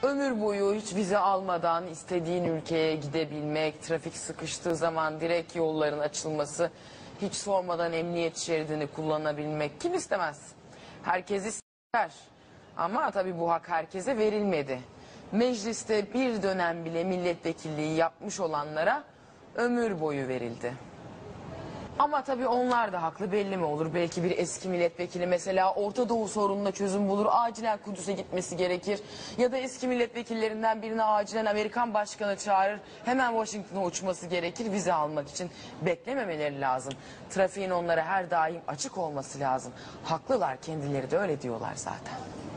Ömür boyu hiç vize almadan istediğin ülkeye gidebilmek, trafik sıkıştığı zaman direkt yolların açılması, hiç sormadan emniyet şeridini kullanabilmek kim istemez? Herkes ister. Ama tabii bu hak herkese verilmedi. Mecliste bir dönem bile milletvekilliği yapmış olanlara ömür boyu verildi. Ama tabii onlar da haklı, belli mi olur? Belki bir eski milletvekili mesela Orta Doğu sorununa çözüm bulur, acilen Kudüs'e gitmesi gerekir. Ya da eski milletvekillerinden birini acilen Amerikan başkanı çağırır, hemen Washington'a uçması gerekir vize almak için. Beklememeleri lazım. Trafiğin onlara her daim açık olması lazım. Haklılar, kendileri de öyle diyorlar zaten.